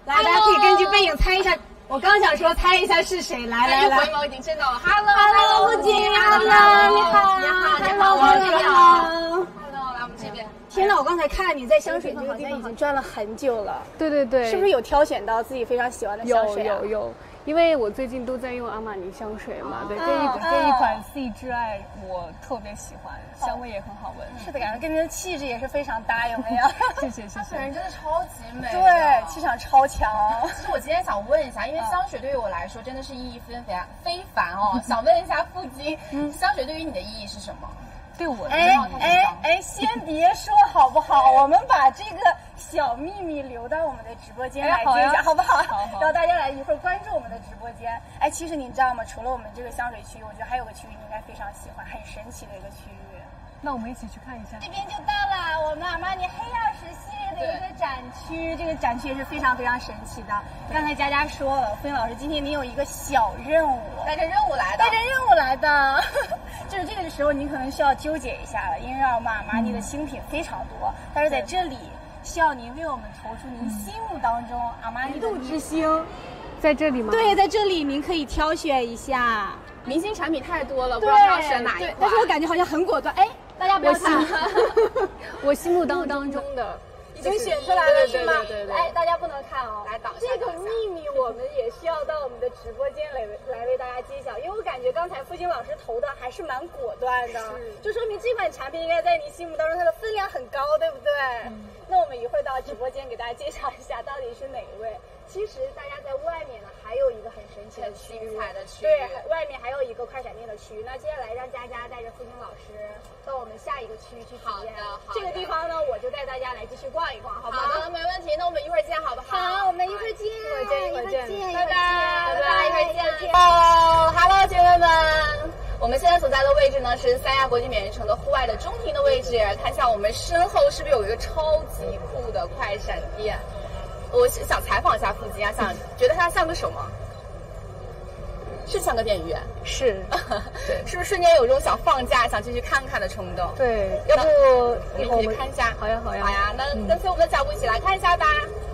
来，大家可以根据背影猜一下。我刚想说猜一下是谁，来， 回眸已经见到了。 Hello， 傅晶 ，Hello， 你好，你好。 来我们这边。 天哪，我刚才看你在香水这个地方已经转了很久了。 对， 是不是有挑选到自己非常喜欢的香水啊？ 有。因为我最近都在用阿玛尼香水嘛，对，这一款 C 挚爱我特别喜欢，香味也很好闻。 是的，感觉跟您的气质也是非常搭，有没有？ 谢谢。 本人真的超级美， 对，气场超强。 其实我今天想问一下，因为香水对于我来说真的是意义非凡哦，想问一下傅晶，香水对于你的意义是什么？ 对我的先别说好不好？我们把这个小秘密留到我们的直播间来听一下，好不好？好。让大家来一会儿关注我们的直播间。其实你知道吗？除了我们这个香水区域，我觉得还有个区域你应该非常喜欢，很神奇的一个区域。 那我们一起去看一下。 这边就到了我们阿玛尼黑曜石系列的一个展区，这个展区也是非常非常神奇的。刚才佳佳说了，傅晶老师今天您有一个小任务， 带着任务来的。 就是这个时候，您可能需要纠结一下了，因为我们阿玛尼的新品非常多，但是在这里需要您为我们投出您心目当中阿玛尼的之星， 在这里吗？ 对，在这里您可以挑选一下。 明星产品太多了，不知道要选哪一款。 但是我感觉好像很果断。大家不要看， 我心目当中的。 已经选出来了是吗？ 对。 大家不能看哦。 来挡一下。 这个秘密我们也需要到我们的直播间来为大家揭晓，因为我感觉刚才傅晶老师投的还是蛮果断的，就说明这款产品应该在你心目当中它的分量很高，对不对？那我们一会儿到直播间给大家介绍一下到底是哪一位。其实大家在外面呢还有一个很神奇的区域，对，外面还有一个快闪店的区域。那接下来让佳佳带着傅晶老师到我们下一个区域去体验。好的。这个地方呢，我就带大家来继续逛一逛，好吗？ 好的，没问题。那我们一会儿见，好不好？ 好，我们一会儿见， 一会儿见， 拜拜，一会儿见。Hello， 姐妹们。我们现在所在的位置呢是三亚国际免运城的户外的中庭的位置，看一下我们身后是不是有一个超级酷的快闪店？我想采访一下傅晶啊，觉得它像个什么？是像个电影院？ 是， 对，是不是瞬间有种想放假、想进去看看的冲动？ 对，要不一会儿我们去看一下？ 好呀， 那跟随我们的脚步一起来看一下吧。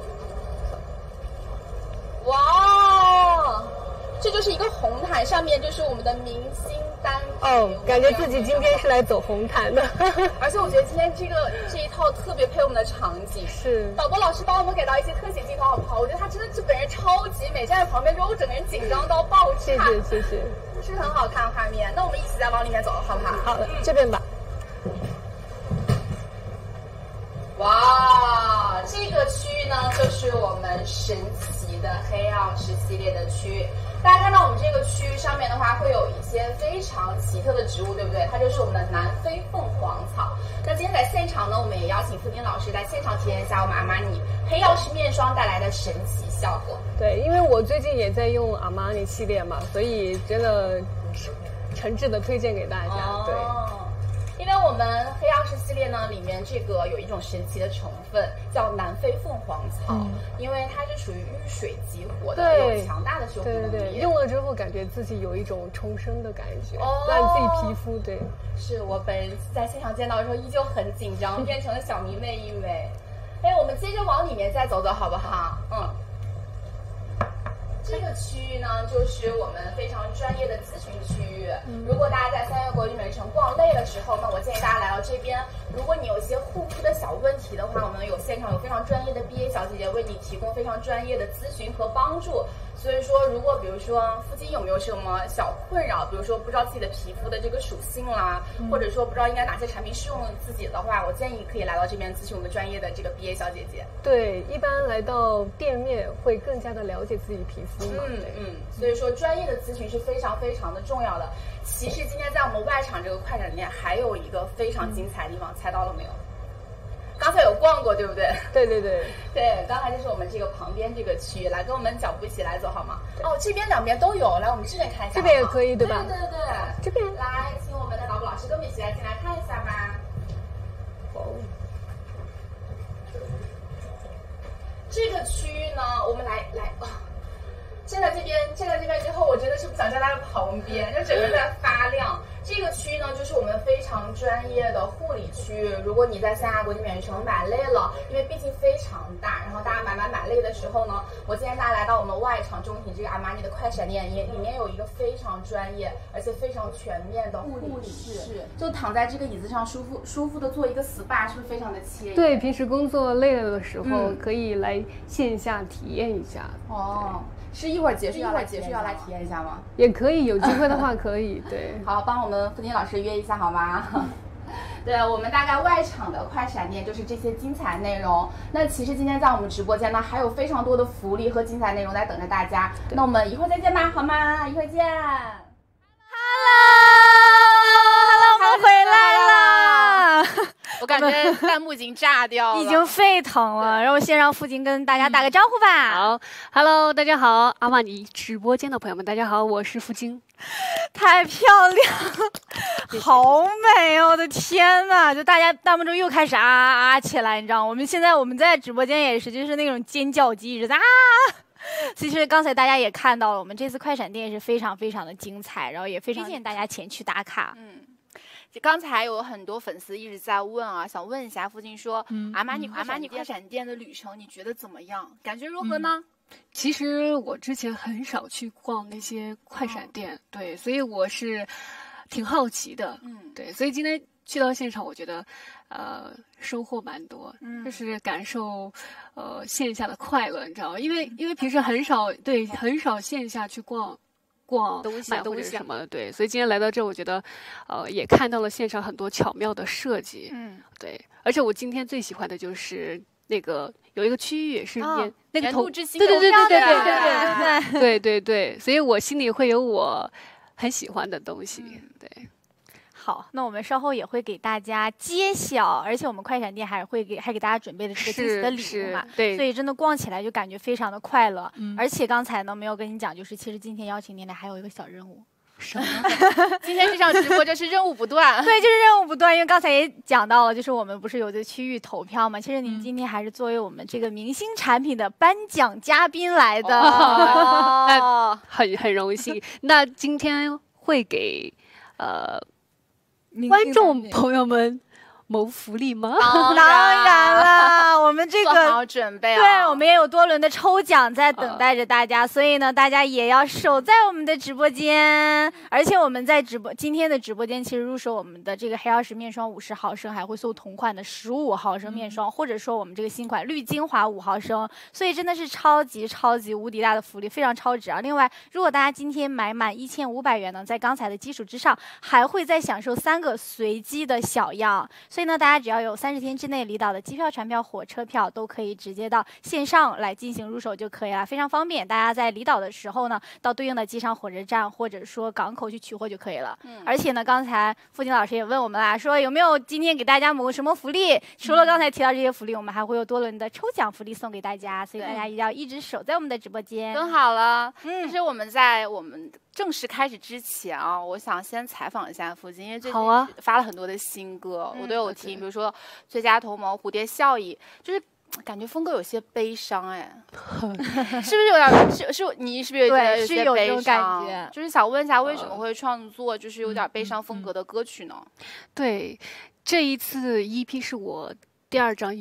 哇！这就是一个红毯，上面就是我们的明星单品。 感觉自己今天是来走红毯的。 而且我觉得今天这一套特别配我们的场景。 是。 导播老师帮我们给到一些特写镜头好不好？我觉得他真的这本人超级美，站在旁边之后我整个人紧张到爆炸。 谢谢。 是很好看画面。那我们一起再往里面走，好不好？ 好的，这边吧。 哇，这个区域呢，就是我们神奇的黑曜石系列的区域。大家看到我们这个区域上面的话，会有一些非常奇特的植物，对不对？它就是我们的南非凤凰草。那今天在现场呢，我们也邀请傅晶老师在现场体验一下我们阿玛尼黑曜石面霜带来的神奇效果。 对，因为我最近也在用阿玛尼系列嘛，所以真的诚挚的推荐给大家。对。 因为我们黑曜石系列呢，里面这个有一种神奇的成分叫南非凤凰草，因为它是属于遇水即活的，有强大的修复能力。 对，用了之后感觉自己有一种重生的感觉，让自己皮肤对。 是我本人在现场见到的时候依旧很紧张，变成了小迷妹一枚。我们接着往里面再走走好不好？这个区域呢，就是我们非常专业的咨询区域。如果大家在三亚国际免运城逛累的时候，那我建议大家来到这边。如果你有一些护肤的小问题的话，我们现场有非常专业的 BA 小姐姐为你提供非常专业的咨询和帮助。所以说，如果比如说附近有没有什么小困扰，比如说不知道自己的皮肤的这个属性啦，或者说不知道应该哪些产品适用自己的话，我建议可以来到这边咨询我们专业的这个 BA 小姐姐。 对，一般来到店面会更加的了解自己皮肤嘛。 所以说专业的咨询是非常非常的重要的。其实今天在我们外场这个快闪店还有一个非常精彩的地方，猜到了没有？刚才有逛过，对不对？ 对， 刚才就是我们这个旁边这个区域，来跟我们脚步一起来走好吗？这边两边都有，来我们这边看一下。 这边也可以，对吧？ 对， 这边来，请我们的导播老师跟我们一起来进来看一下吧。这个区域呢，我们来站在这边之后，我真的是不想站在它的旁边，就整个在发亮。 这个区域呢，就是我们非常专业的护理区域。如果你在三亚国际免税城买累了，因为毕竟非常大，然后大家买累的时候呢，我今天大家来到我们外场中庭这个阿玛尼的快闪店，里面有一个非常专业而且非常全面的护理室，就躺在这个椅子上舒服的做一个 SPA， 是不是非常的惬意？ 对，平时工作累了的时候，可以来线下体验一下。 哦。是一会儿结束要来体验一下吗？ 也可以，有机会的话可以。对， 好，帮我们付金老师约一下好吗？对，我们大概外场的快闪店就是这些精彩内容。那其实今天在我们直播间呢，还有非常多的福利和精彩内容在等着大家。那我们一会儿再见吧，好吗？一会儿见。 Hello， 我们回来了。 我感觉弹幕已经炸掉了， 已经沸腾了。让我先让付金跟大家打个招呼吧。 好 ，Hello， 大家好，阿玛尼直播间的朋友们，大家好，我是付金。 太漂亮，好美哦！我的天呐，就大家弹幕中又开始啊起来，你知道吗？我们在直播间也是，就是那种尖叫机一直在啊。其实刚才大家也看到了，我们这次快闪店是非常非常的精彩，然后也非常推荐大家前去打卡。 刚才有很多粉丝一直在问啊，想问一下付金说，阿玛尼快闪店的旅程你觉得怎么样？感觉如何呢？ 其实我之前很少去逛那些快闪店，对，所以我是挺好奇的，对，所以今天去到现场，我觉得收获蛮多，就是感受线下的快乐，你知道吗？因为平时很少线下去逛买东西什么的，对，所以今天来到这，我觉得也看到了线上很多巧妙的设计，对，而且我今天最喜欢的就是那个有一个区域是那个土之星， 对，所以我心里会有我很喜欢的东西，对。 好，那我们稍后也会给大家揭晓，而且我们快闪店还给大家准备的这个惊喜的礼物嘛， 对， 所以真的逛起来就感觉非常的快乐。而且刚才呢没有跟你讲，就是其实今天邀请您来还有一个小任务。 什么？ 今天这场直播就是任务不断。 对，就是任务不断，因为刚才也讲到了，就是我们不是有这区域投票嘛？其实您今天还是作为我们这个明星产品的颁奖嘉宾来的， 那很荣幸。那今天会给观众朋友们谋福利吗？ 当然了，我们这个做好准备啊！ 对，我们也有多轮的抽奖在等待着大家，所以呢，大家也要守在我们的直播间。而且我们在今天的直播间，其实入手我们的这个黑曜石面霜50毫升，还会送同款的15毫升面霜，或者说我们这个新款绿精华5毫升，所以真的是超级无敌大的福利，非常超值啊！另外，如果大家今天买满1500元呢，在刚才的基础之上，还会再享受3个随机的小样。所以呢，大家只要有30天之内离岛的机票、船票、火车票，都可以直接到线上来进行入手就可以了，非常方便。大家在离岛的时候呢，到对应的机场、火车站或者说港口去取货就可以了。而且呢，刚才付金老师也问我们啦，说有没有今天给大家某什么福利？除了刚才提到这些福利，我们还会有多轮的抽奖福利送给大家，所以大家一定要一直守在我们的直播间。 跟好了，其实我们在正式开始之前啊，我想先采访一下付金，因为最近发了很多的新歌，我都有听，比如说《最佳同盟》《蝴蝶效应》，就是感觉风格有些悲伤，哎，是不是有点？你是不是觉得有些悲伤？ 感觉就是想问一下，为什么会创作就是有点悲伤风格的歌曲呢？ 对，这一次 EP 是我第2张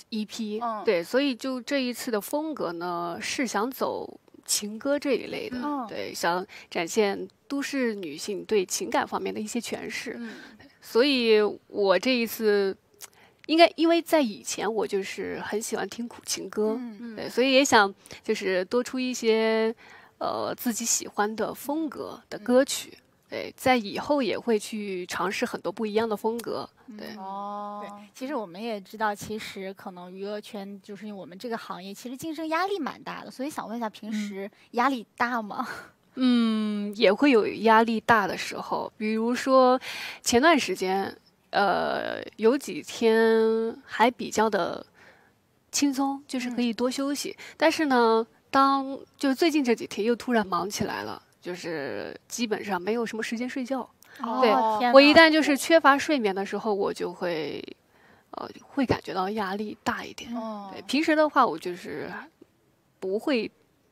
EP，对，所以就这一次的风格呢，是想走情歌这一类的，对，想展现都市女性对情感方面的一些诠释，所以我这一次因为在以前我就是很喜欢听苦情歌，对，所以也想就是多出一些自己喜欢的风格的歌曲。对，在以后也会去尝试很多不一样的风格。对， 对，其实我们也知道，其实可能娱乐圈就是因为我们这个行业，其实竞争压力蛮大的，所以想问一下，平时压力大吗？ 也会有压力大的时候，比如说前段时间，有几天还比较的轻松，就是可以多休息。但是呢，就最近这几天又突然忙起来了。就是基本上没有什么时间睡觉，对，我一旦就是缺乏睡眠的时候，我就会感觉到压力大一点。对，平时的话我就是不会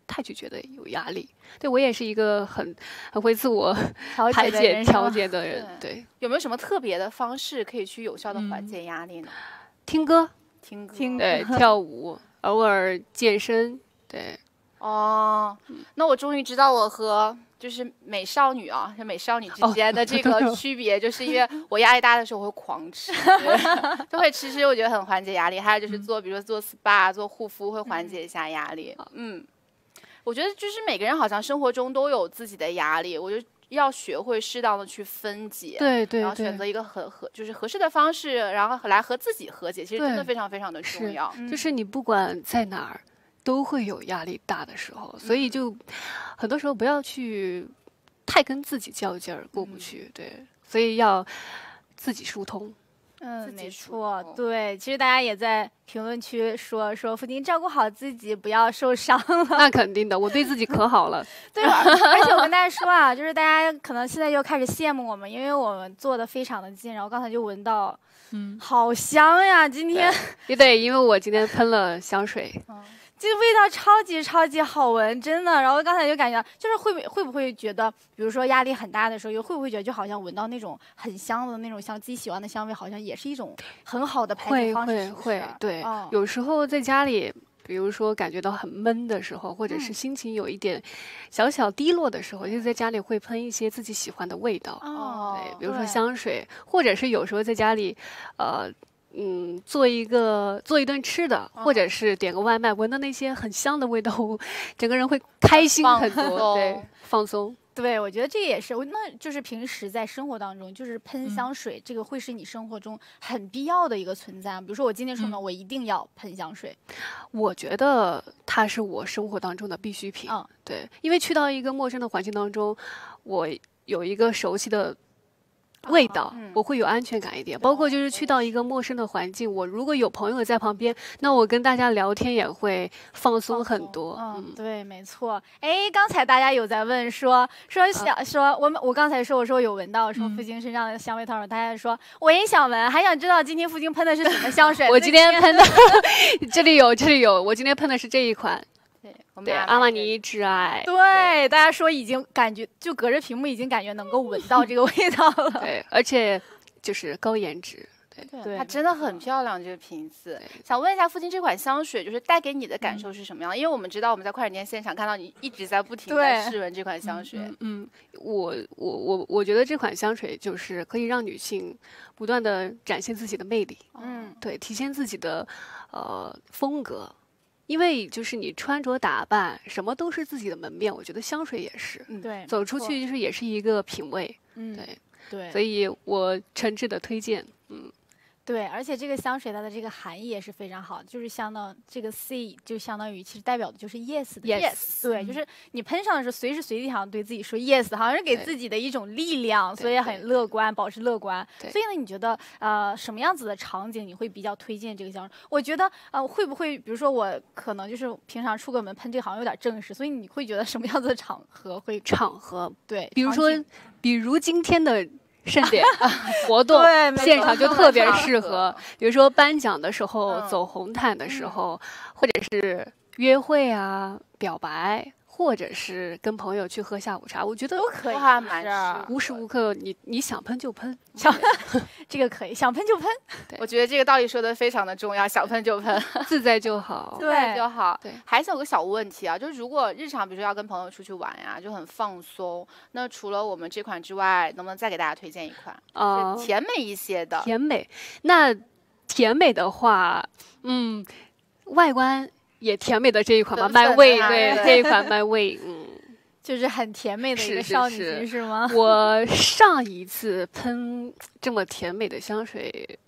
太去觉得有压力。对我也是一个很会自我调节的人。对， 有没有什么特别的方式可以去有效的缓解压力呢？ 听歌， 对， 跳舞，偶尔健身，对。 哦，那我终于知道我和就是美少女啊，美少女之间的这个区别，就是因为我压力大的时候我会狂吃，就会吃，我觉得很缓解压力。还有就是比如说做 SPA、做护肤会缓解一下压力。我觉得就是每个人好像生活中都有自己的压力，我觉得要学会适当的去分解， 对， 然后选择一个就是合适的方式，然后来和自己和解，其实真的非常非常的重要。 就是你不管在哪儿。都会有压力大的时候，所以就很多时候不要去太跟自己较劲儿，过不去。对，所以要自己疏通。 没错，对。其实大家也在评论区说付金照顾好自己，不要受伤了。 那肯定的，我对自己可好了。 对吧？而且我跟大家说啊，就是大家可能现在又开始羡慕我们，因为我们坐的非常的近，然后刚才就闻到，好香呀！今天也对，因为我今天喷了香水。 这个味道超级好闻，真的。然后刚才就感觉，就是会不会觉得，比如说压力很大的时候，又会不会觉得就好像闻到那种很香的那种像自己喜欢的香味，好像也是一种很好的排解方式？ 会，对。有时候在家里，比如说感觉到很闷的时候，或者是心情有一点小小低落的时候，就在家里会喷一些自己喜欢的味道。对，比如说香水，或者是有时候在家里，做一顿吃的，或者是点个外卖，闻到那些很香的味道，整个人会开心很多，对，放松。 对，我觉得这也是，那就是平时在生活当中，就是喷香水，这个会是你生活中很必要的一个存在。比如说我今天出门，我一定要喷香水。 我觉得它是我生活当中的必需品。对，因为去到一个陌生的环境当中，我有一个熟悉的味道，我会有安全感一点。包括就是去到一个陌生的环境，我如果有朋友在旁边，那我跟大家聊天也会放松很多。 对，没错。哎，刚才大家有在问说我刚才说我说有闻到说付晶身上的香味套，大家说我也想闻，还想知道今天付晶喷的是什么香水。 我今天喷的这里有，我今天喷的是这一款。对，阿玛尼挚爱。 对，大家说已经感觉就隔着屏幕已经感觉能够闻到这个味道了。 对，而且就是高颜值。 对，它真的很漂亮，这个瓶子。想问一下付晶，这款香水就是带给你的感受是什么样？因为我们知道我们在快闪店现场看到你一直在不停地试闻这款香水。 我觉得这款香水就是可以让女性不断的展现自己的魅力。对，体现自己的风格。因为就是你穿着打扮什么都是自己的门面，我觉得香水也是。 对， 走出去就是也是一个品味。对，所以我诚挚的推荐。 对，而且这个香水它的这个含义也是非常好的，就是相当这个 C 就相当于其实代表的就是 yes 的 yes。 对，就是你喷上的时候随时随地好像对自己说 yes， 好像是给自己的一种力量，所以很乐观，保持乐观。所以呢，你觉得什么样子的场景你会比较推荐这个香水？我觉得会不会比如说我可能就是平常出个门喷这个好像有点正式，所以你会觉得什么样子的场合会？对， 比如今天的盛典活动现场就特别适合，比如说颁奖的时候、走红毯的时候，或者是约会啊、表白，或者是跟朋友去喝下午茶，我觉得都可以。 无时无刻你想喷就喷， 这个可以，想喷就喷。 我觉得这个道理说的非常的重要，想喷就喷， 自在就好， 自在就好。 对， 还是有个小问题啊，就是如果日常比如说要跟朋友出去玩呀，就很放松，那除了我们这款之外，能不能再给大家推荐一款甜美一些的？ 甜美，那甜美的话，外观也甜美的这一款吧，My Way， 对，这一款 My Way， 就是很甜美的一个少女心，是吗？ 我上一次喷这么甜美的香水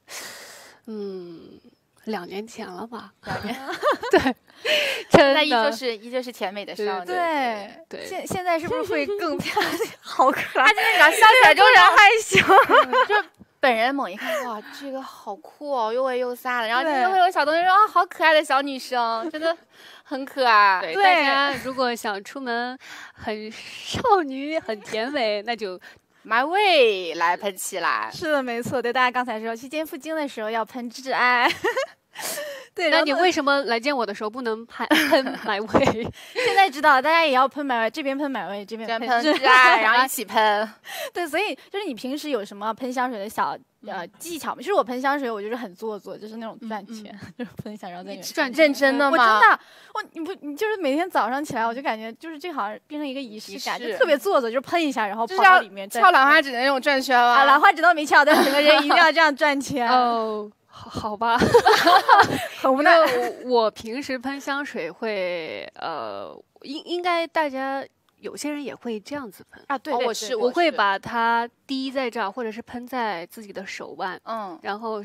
，2年前了吧？2年，对，真的依旧是甜美的少女。 对，现在是不是会更漂亮？好可爱！ 她今天早上笑起来就人害羞，就本人猛一看，哇，这个好酷哦，又味又飒的。然后今天会有小东西说啊，好可爱的小女生，真的很可爱。 对，大家如果想出门很少女、很甜美，那就 My Way 来喷起来。 是的，没错。对，大家刚才说去见付晶的时候要喷挚爱。 对， 那你为什么来见我的时候不能喷买味？ 现在知道了，大家也要喷买味，这边喷买味，这边喷挚爱，然后一起喷。 对，所以就是你平时有什么喷香水的小技巧吗？就是我喷香水，我就是很做作，就是那种转圈，就是喷一下，然后再转认真的吗？ 我真的，你就是每天早上起来，我就感觉就是这好像变成一个仪式感，就特别做作，就是喷一下，然后跑到里面跳兰花指的那种转圈吗？ 啊，兰花指倒没跳，但整个人一定要这样转圈。 哦。好吧， 很无奈。 我平时喷香水会应该大家有些人也会这样子喷啊。对， 我会把它滴在这儿，或者是喷在自己的手腕，然后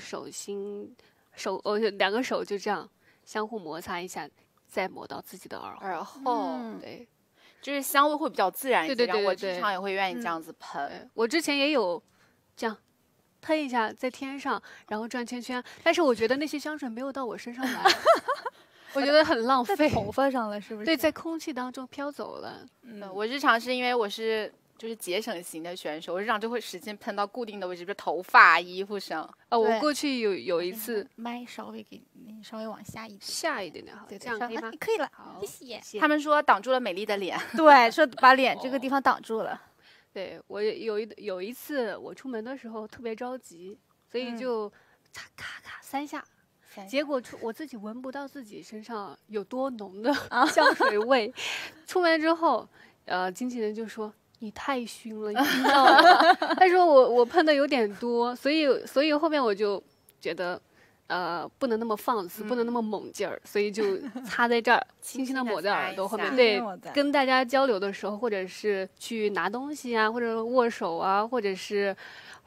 两个手就这样相互摩擦一下，再抹到自己的耳后，对， 就是香味会比较自然一点。 对， 我经常也会愿意这样子喷。 我之前也有这样。喷一下在天上，然后转圈圈，但是我觉得那些香水没有到我身上来，我觉得很浪费。 在头发上了是不是？ 对，在空气当中飘走了。 我日常是因为我是就是节省型的选手，我日常就会使劲喷到固定的位置，比如头发、衣服上。 我过去有一次， 麦稍微往下一点， 下一点点好， 对， 这样可以吗？ 可以了， 谢谢。 他们说挡住了美丽的脸， 对，说把脸这个地方挡住了。 对，我有一次我出门的时候特别着急。所以就咔咔咔3下，结果我自己闻不到自己身上有多浓的香水味。出门之后，经纪人就说你太熏了，你听到了？他说我喷的有点多，所以后面我就觉得不能那么放肆，不能那么猛劲儿，所以就擦在这儿，轻轻的抹在耳朵后面。对，跟大家交流的时候，或者是去拿东西啊，或者握手啊，或者是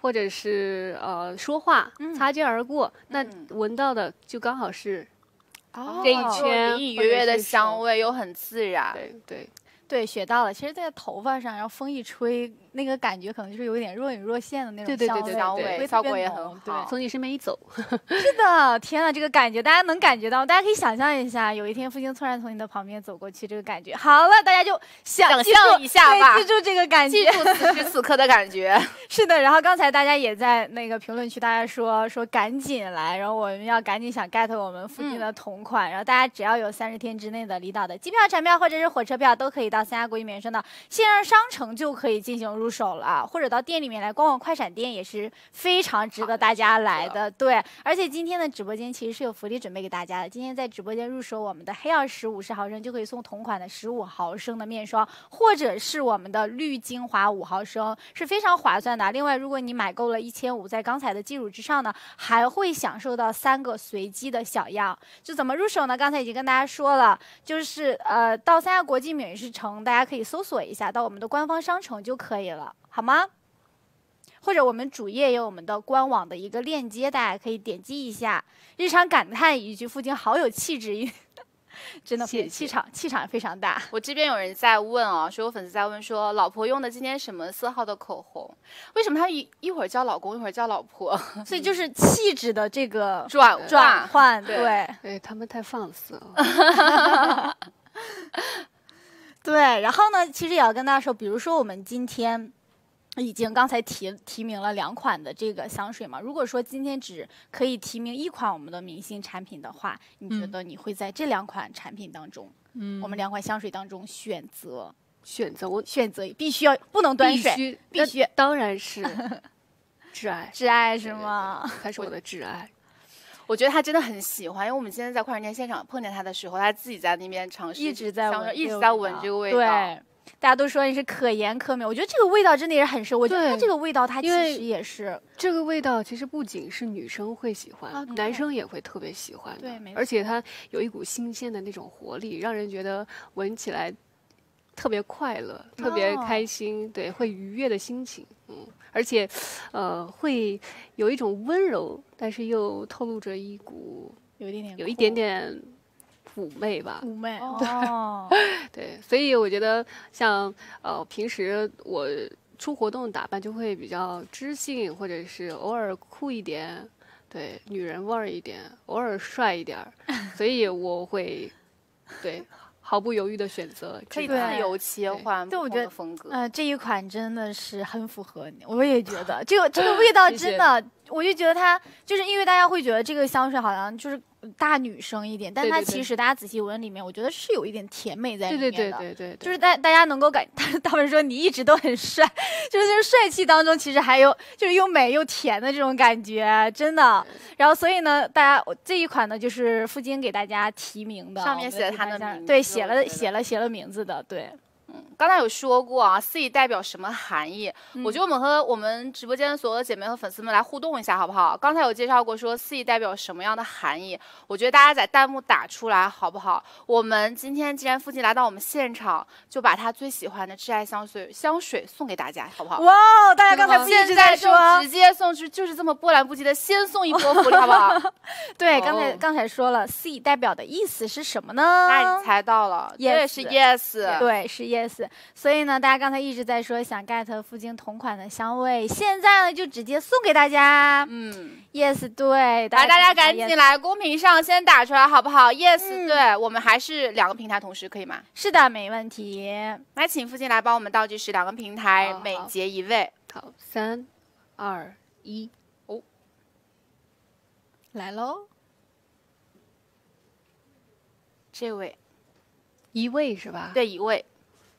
说话，擦肩而过，那闻到的就刚好是这一圈隐隐约约的香味，又很自然。 对，学到了。其实，在头发上，然后风一吹，那个感觉可能就是有一点若隐若现的那种香味， 效果也很好。 对， 从你身边一走， 是的，天哪，这个感觉大家能感觉到，大家可以想象一下，有一天父亲突然从你的旁边走过去，这个感觉。好了，大家就想象一下吧， 记住这个感觉， 记住此时此刻的感觉。 是的，然后刚才大家也在那个评论区，大家说赶紧来，然后我们要赶紧想 get 我们附近的同款，然后大家只要有30天之内的离岛的机票、船票或者是火车票，都可以到三亚国际免税的线上商城就可以进行入手了，或者到店里面来逛逛快闪店也是非常值得大家来的。对，而且今天的直播间其实是有福利准备给大家的，今天在直播间入手我们的黑曜石50毫升就可以送同款的15毫升的面霜，或者是我们的绿精华5毫升，是非常划算的。另外，如果你买够了1500，在刚才的基础之上呢，还会享受到3个随机的小样。就怎么入手呢？刚才已经跟大家说了，就是到三亚国际免税城，大家可以搜索一下，到我们的官方商城就可以了，好吗？或者我们主页有我们的官网的一个链接，大家可以点击一下。日常感叹一句，父亲好有气质，真的气场非常大。 我这边有人在问啊，说有粉丝在问说，老婆用的今天什么色号的口红？为什么他一会儿叫老公，一会儿叫老婆？ 所以就是气质的这个转换，对， 他们太放肆了。 对，然后呢，其实也要跟大家说，比如说我们今天已经刚才提名了2款的这个香水嘛。如果说今天只可以提名1款我们的明星产品的话，你觉得你会在这2款产品当中，我们2款香水当中选择必须要不能端水，必须当然是挚爱是吗？ 他是我的挚爱。 我觉得他真的很喜欢，因为我们今天在快闪店现场碰见他的时候，他自己在那边尝试， 一直在闻这个味道。 对，大家都说你是可盐可美，我觉得这个味道真的也是很适合。我觉得它这个味道，它其实也是这个味道，其实不仅是女生会喜欢，男生也会特别喜欢的。 对，没错。 而且它有一股新鲜的那种活力，让人觉得闻起来特别快乐，特别开心，对，会愉悦的心情。而且，会有一种温柔，但是又透露着一股有一点点妩媚吧。 妩媚， 对，所以我觉得像平时我出活动打扮就会比较知性，或者是偶尔酷一点，对，女人味儿一点，偶尔帅一点，所以我会对。毫不犹豫的选择， 可以自由切换不同的风格。 这一款真的是很符合你，我也觉得这个味道真的我就觉得它就是因为大家会觉得这个香水好像就是大女生一点，但它其实大家仔细闻里面，我觉得是有一点甜美在里面的。 对， 就是大家能够他们说你一直都很帅，就是帅气当中其实还有就是又美又甜的这种感觉，真的。然后所以呢，大家这一款呢就是付晶给大家提名的， 上面写了他的名字， 对，写了名字的，对。 刚才有说过啊 ，C 代表什么含义？我觉得我们和我们直播间的所有的姐妹和粉丝们来互动一下，好不好？刚才有介绍过说 C 代表什么样的含义，我觉得大家在弹幕打出来，好不好？我们今天既然付晶来到我们现场，就把他最喜欢的挚爱香水送给大家，好不好？ 哇，大家刚才不一直在说， 直接送出，就是这么波澜不惊的，先送一波福利，好不好？ 对，刚才说了 ，C 代表的意思是什么呢？ 那你猜到了，对，是 yes， 对，是 yes。所以呢，大家刚才一直在说想 get 付晶同款的香味，现在呢就直接送给大家。yes， 对， 大家赶紧来公屏上先打出来，好不好 ？yes， 对，我们还是2个平台同时可以吗？ 是的，没问题。 来，请付晶来帮我们倒计时2个平台，每节一位。 好，3、2、1， 哦， 来喽！ 这位 1位是吧？ 对，1位。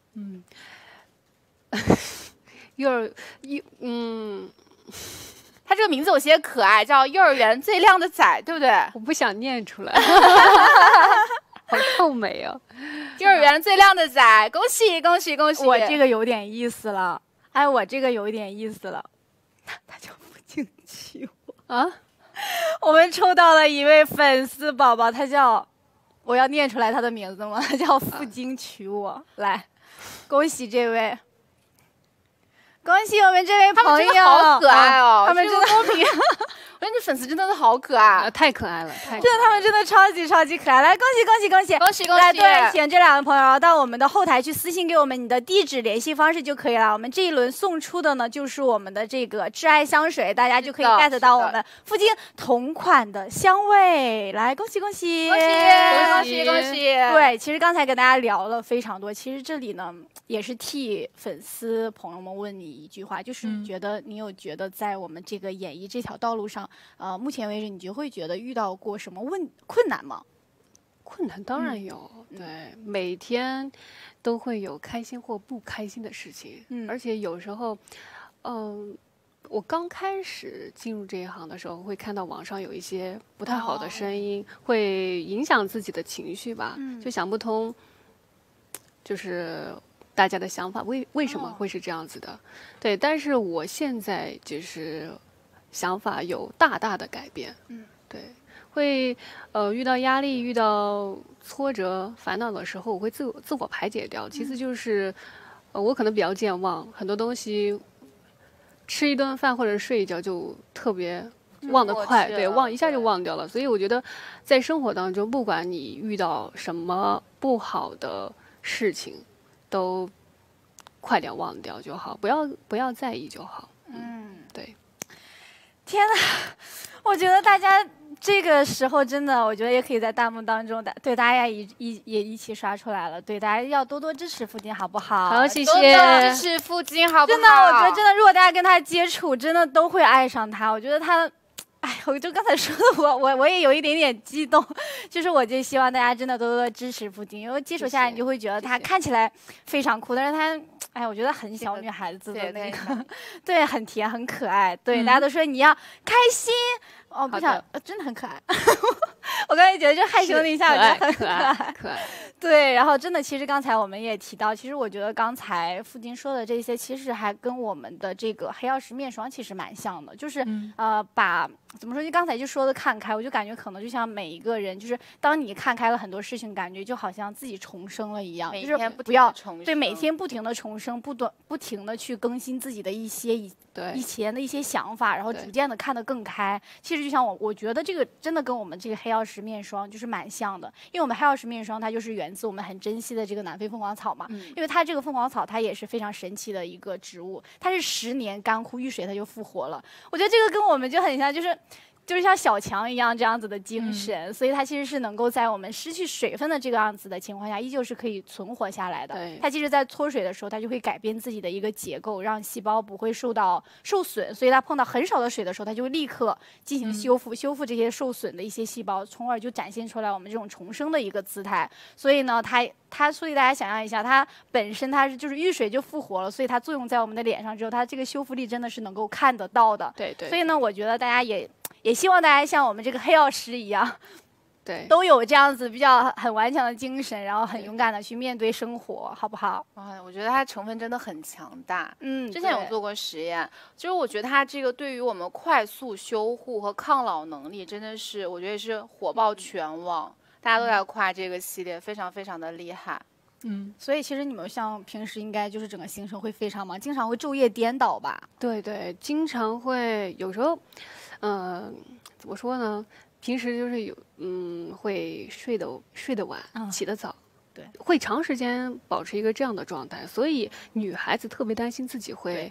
他这个名字有些可爱，叫幼儿园最靓的仔，对不对？ 我不想念出来，好臭美啊！ 幼儿园最靓的仔，恭喜恭喜恭喜！ 我这个有点意思了，哎，我这个有一点意思了，他叫付晶娶我啊！我们抽到了一位粉丝宝宝，他叫，我要念出来他的名字吗？他叫付晶娶我，来。恭喜这位，恭喜我们这位朋友， 他们真的好可爱哦！ 他们真的公平， 我觉得你粉丝真的是好可爱， 太可爱了， 真的，他们真的超级可爱！来，恭喜恭喜恭喜恭喜恭喜！ 来，对，请这2位朋友到我们的后台去私信给我们你的地址、联系方式就可以了。我们这一轮送出的呢，就是我们的这个挚爱香水，大家就可以 get 到我们付晶同款的香味。来，恭喜恭喜恭喜恭喜恭喜！ 对，其实刚才跟大家聊了非常多，其实这里呢也是替粉丝朋友们问你一句话，就是觉得你有觉得在我们这个演艺这条道路上，目前为止你就会觉得遇到过什么困难吗？ 困难当然有，对，每天都会有开心或不开心的事情，而且有时候，我刚开始进入这一行的时候，会看到网上有一些不太好的声音，会影响自己的情绪吧，就想不通，就是大家的想法为什么会是这样子的，对，但是我现在就是想法有大的改变，对。会遇到压力、遇到挫折、烦恼的时候，我会自我排解掉。其次就是，我可能比较健忘，很多东西吃一顿饭或者睡一觉就特别忘得快，对，一下就忘掉了。所以我觉得，在生活当中，不管你遇到什么不好的事情，都快点忘掉就好，不要在意就好。对。 天哪，我觉得大家。这个时候真的，我觉得也可以在弹幕当中对大家也一起刷出来了，对大家要多多支持付晶，好不好？ 好，谢谢。 多多支持付晶，好不好？ 真的，我觉得真的，如果大家跟他接触，真的都会爱上他。我觉得他，哎，我就刚才说的，我也有一点激动，就是我就希望大家真的多多支持付晶，因为接触下来你就会觉得他看起来非常酷，但是他，哎，我觉得很小女孩子的那个，对，很甜很可爱，对，大家都说你要开心。哦，不想，真的很可爱。我刚才觉得就害羞了一下，我觉得很可爱。对，然后真的，其实刚才我们也提到，其实我觉得刚才付晶说的这些，其实还跟我们的这个黑曜石面霜其实蛮像的，就是把怎么说，就刚才就说的看开，我就感觉可能就像每一个人，就是当你看开了很多事情，感觉就好像自己重生了一样，就是不要对每天不停的重生，不停的去更新自己的一些以前的一些想法，然后逐渐的看得更开。其实就像我觉得这个真的跟我们这个黑曜石面霜就是蛮像的，因为我们黑曜石面霜它就是源自我们很珍惜的这个南非凤凰草嘛，因为它这个凤凰草它也是非常神奇的一个植物，它是10年干枯遇水它就复活了。我觉得这个跟我们就很像，就是就是像小强一样这样子的精神，所以它其实是能够在我们失去水分的这个样子的情况下，依旧是可以存活下来的。它其实在脱水的时候，它就会改变自己的一个结构，让细胞不会受损，所以它碰到很少的水的时候，它就会立刻进行修复这些受损的一些细胞，从而就展现出来我们这种重生的一个姿态。所以呢，所以大家想象一下，它本身它是就是遇水就复活了，所以它作用在我们的脸上之后，它这个修复力真的是能够看得到的。 对。 所以呢，我觉得大家也希望大家像我们这个黑曜石一样， 对， 都有这样子比较很顽强的精神，然后很勇敢的去面对生活，好不好？ 我觉得它成分真的很强大。之前有做过实验，就是我觉得它这个对于我们快速修护和抗老能力，真的是我觉得是火爆全网，大家都在夸这个系列，非常非常的厉害。 所以其实你们像平时应该就是整个行程会非常忙，经常会昼夜颠倒吧？ 对，经常会有时候，怎么说呢？平时就是会睡得晚，起得早， 对， 会长时间保持一个这样的状态。所以女孩子特别担心自己会，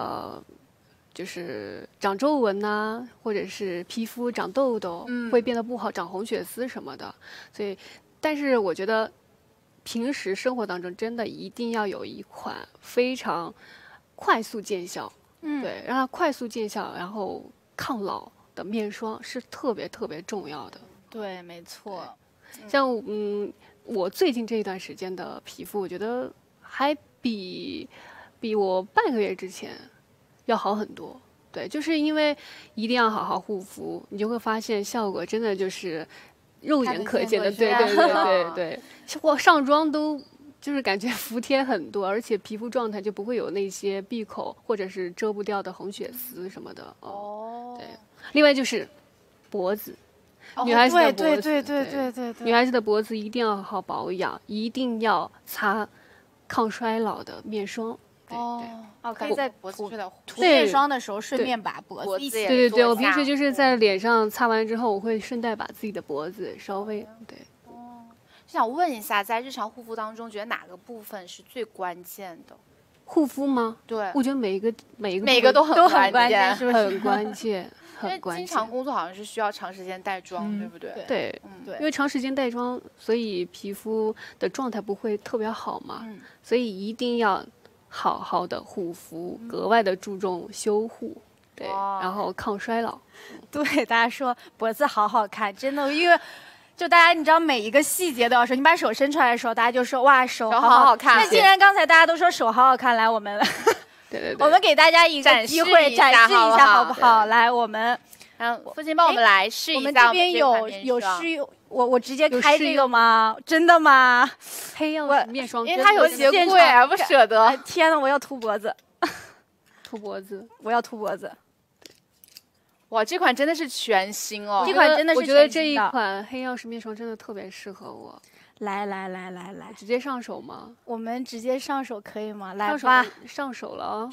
就是长皱纹呐，或者是皮肤长痘痘，会变得不好，长红血丝什么的。所以，但是我觉得。平时生活当中真的一定要有一款非常快速见效，对，让它快速见效，然后抗老的面霜是特别特别重要的。 对，没错。 像我最近这一段时间的皮肤，我觉得还比我半个月之前要好很多。对，就是因为一定要好好护肤，你就会发现效果真的就是。肉眼可见的，对，我上妆都就是感觉服帖很多，而且皮肤状态就不会有那些闭口或者是遮不掉的红血丝什么的。对。另外就是脖子，女孩子的脖子， 对， 女孩子的脖子一定要好好保养，一定要擦抗衰老的面霜。 可以在脖子涂面霜的时候顺便把脖子一起对，我平时就是在脸上擦完之后，我会顺带把自己的脖子稍微对。 就想问一下，在日常护肤当中，觉得哪个部分是最关键的？ 护肤吗？ 对， 我觉得每个都很关键，是不是？ 很关键。 因为经常工作好像是需要长时间带妆，对不对？ 对，因为长时间带妆，所以皮肤的状态不会特别好嘛。所以一定要好好的护肤，格外的注重修护，对，然后抗衰老。 对，大家说脖子好好看，真的，因为就大家你知道每一个细节都要说，你把手伸出来的时候，大家就说哇手好好看。那既然刚才大家都说手好好看，来我们对， 我们给大家一个机会展示一下好不好？来，我们父亲帮我们来试一下。 我们这边有试，我直接开这个吗？真的吗？ 黑曜石面霜， 因为它有些贵，不舍得。 天哪，我要涂脖子，我要涂脖子。 哇，这款真的是全新哦！ 这款真的是我觉得这一款黑曜石面霜真的特别适合我。 来， 直接上手吗？ 我们直接上手可以吗？来吧， 上手了，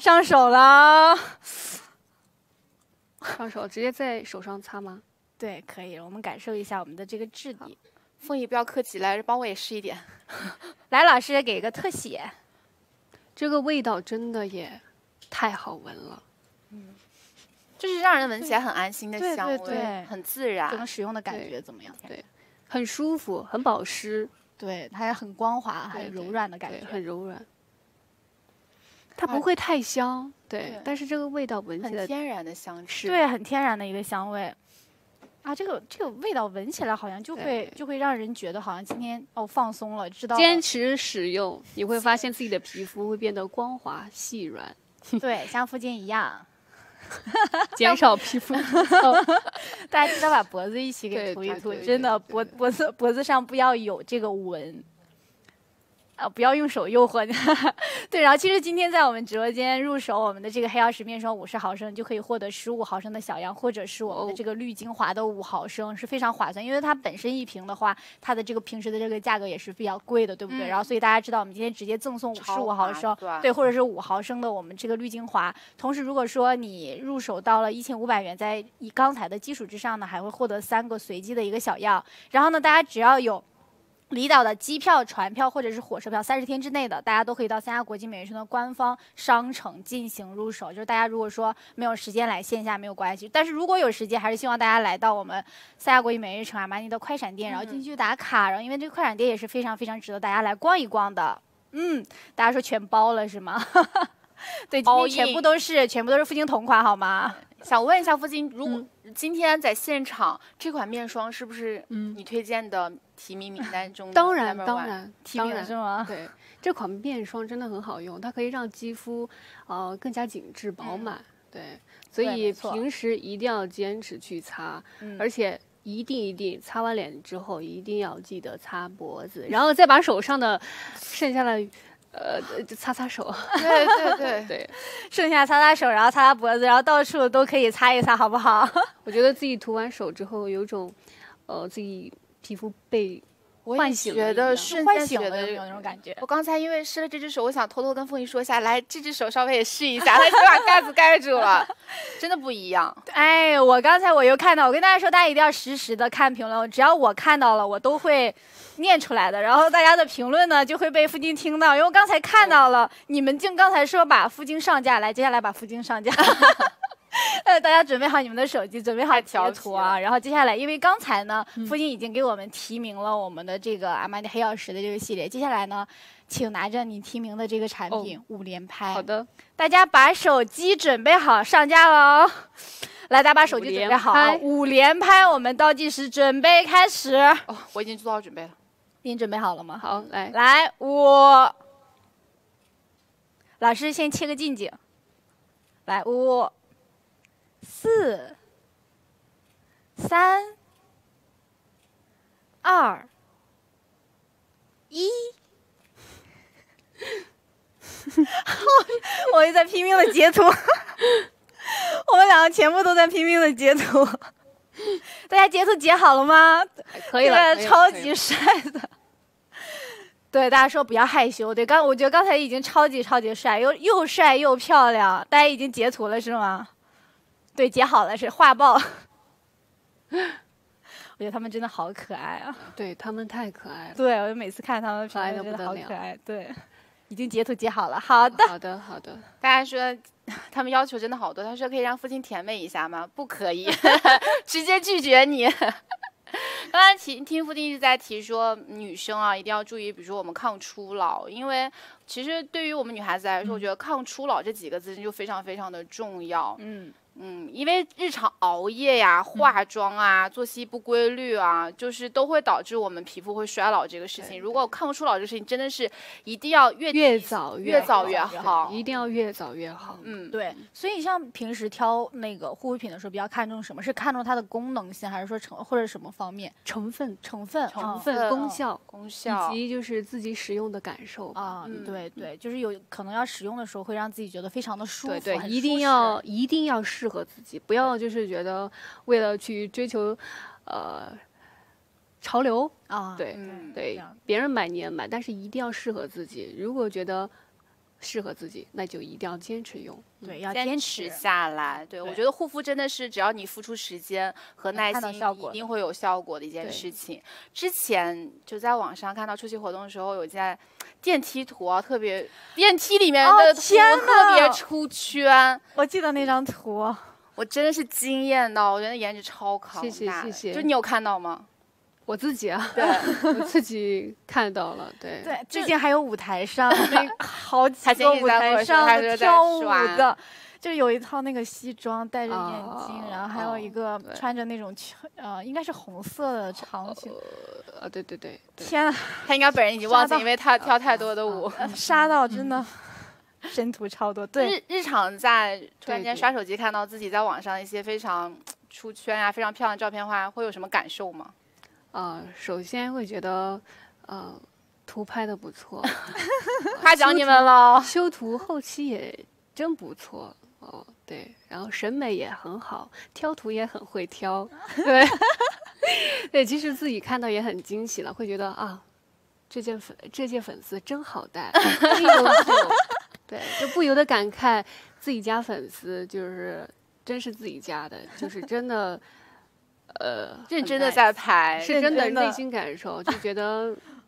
上手直接在手上擦吗？ 对，可以。我们感受一下我们的这个质地。 凤仪不要客气，来帮我也试一点。 来，老师给个特写。 这个味道真的也太好闻了。 就是让人闻起来很安心的香味， 对， 很自然。 整个使用的感觉怎么样？ 对，很舒服，很保湿。 对，它也很光滑，很柔软的感觉， 很柔软。它不会太香，对，但是这个味道闻起来很天然的香气， 对，很天然的一个香味。啊，这个味道闻起来好像就会让人觉得好像今天放松了，知道坚持使用，你会发现自己的皮肤会变得光滑细软。 对，像附近一样。 减少皮肤大家记得把脖子一起给涂一涂，真的脖子上不要有这个纹。不要用手诱惑。对，然后其实今天在我们直播间入手我们的这个黑曜石面霜50毫升，就可以获得15毫升的小样，或者是我们的这个绿精华的5毫升，是非常划算。因为它本身一瓶的话，它的这个平时的这个价格也是比较贵的，对不对？然后所以大家知道，我们今天直接赠送15毫升，对，或者是5毫升的我们这个绿精华。同时，如果说你入手到了1500元，在刚才的基础之上呢，还会获得3个随机的一个小样。然后呢，大家只要有离岛的机票、船票或者是火车票，30天之内的，大家都可以到三亚国际美誉城的官方商城进行入手。就是大家如果说没有时间来线下没有关系，但是如果有时间，还是希望大家来到我们三亚国际美誉城阿玛尼的快闪店，然后进去打卡。然后因为这个快闪店也是非常非常值得大家来逛一逛的。大家说全包了是吗？对，今天全部都是复兴同款，好吗？ 想问一下付金，如果今天在现场，这款面霜是不是你推荐的提名名单中的？ 当然， 提名是吗？ 对，这款面霜真的很好用，它可以让肌肤更加紧致饱满。对，所以平时一定要坚持去擦，而且一定擦完脸之后一定要记得擦脖子，然后再把手上的剩下的。擦手， 对， 剩下擦手，然后擦脖子，然后到处都可以擦一擦，好不好？ 我觉得自己涂完手之后，有种，自己皮肤被唤醒了， 觉得是唤醒了，有那种感觉。 我刚才因为湿了这只手，我想偷偷跟凤仪说一下，来，这只手稍微也试一下，它就把盖子盖住了，真的不一样。 哎，我刚才又看到，我跟大家说，大家一定要实时的看评论，只要我看到了，我都会念出来的，然后大家的评论呢就会被付金听到，因为我刚才看到了，你们刚才说把付金上架，来，接下来把付金上架。大家准备好你们的手机，准备好截图啊！然后接下来，因为刚才呢，付金已经给我们提名了我们的这个阿玛尼黑曜石的这个系列，接下来呢，请拿着你提名的这个产品5连拍。 好的， 大家把手机准备好，上架喽！来，大家把手机准备好，5连拍，我们倒计时准备开始。 哦，我已经做好准备了。 您准备好了吗？ 好， 来，5。老师先切个近景。来，5、4、3、2、1。我也在拼命的截图，我们两个全部都在拼命的截图。大家截图截好了吗？ 可以了， 超级帅的。对，大家说不要害羞。对，我觉得刚才已经超级帅，又帅又漂亮。大家已经截图了是吗？对，截好了，是画爆。我觉得他们真的好可爱啊！ 对，他们太可爱了。 对，我每次看他们评论真的好可爱。对，已经截图截好了。好的。 大家说他们要求真的好多，他说可以让父亲甜美一下吗？不可以，直接拒绝你。刚才听付金一直在提说，女生啊一定要注意，比如说我们抗初老，因为其实对于我们女孩子来说，我觉得抗初老这几个字就非常非常的重要。因为日常熬夜呀、化妆啊、作息不规律啊，就是都会导致我们皮肤会衰老这个事情。如果抗初老这个事情，真的是一定要越早越好， 一定要越早越好。 对。所以像平时挑那个护肤品的时候，比较看重什么？是看重它的功能性，还是说或者什么方面？ 成分、 功效， 以及就是自己使用的感受啊。对，就是有可能要使用的时候会让自己觉得非常的舒服。 对，一定要适合自己，不要就是觉得为了去追求，潮流啊，对，别人买你也买，但是一定要适合自己。如果觉得适合自己，那就一定要坚持用。 对，要坚持下来。对，我觉得护肤真的是只要你付出时间和耐心，一定会有效果的一件事情。之前就在网上看到出席活动的时候，有在电梯图啊，特别电梯里面的图特别出圈。 我记得那张图， 我真的是惊艳到，我觉得颜值超扛大。 谢谢。 就你有看到吗？ 我自己啊， 对， 我自己看到了，对。 最近还有舞台上好几个舞台上的跳舞的，就有一套那个西装，戴着眼镜，然后还有一个穿着那种应该是红色的长裙。 对。 天啊， 他应该本人已经忘记，因为他跳太多的舞， 杀到真的。神图超多。对， 日常在突然间刷手机看到自己在网上一些非常出圈啊、非常漂亮的照片的话，会有什么感受吗？ 首先会觉得，图拍的不错， 夸奖你们了。 修图后期也真不错对，然后审美也很好，挑图也很会挑，对，对，其实自己看到也很惊喜了，会觉得啊，这届粉丝真好带，真优秀，对，就不由得感慨自己家粉丝就是真是自己家的，就是真的。 认真的在拍， 是真的内心感受，就觉得